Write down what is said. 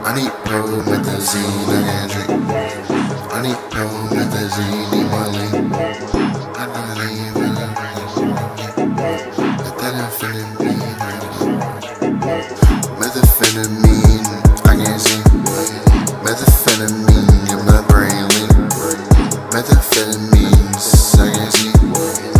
I need promethazine, I can't drink. I need promethazine, need my lean. I know that ain't really but that amphetamine, methamphetamine, I can't see. Methamphetamine in my brain lean. Methamphetamines, I can't see.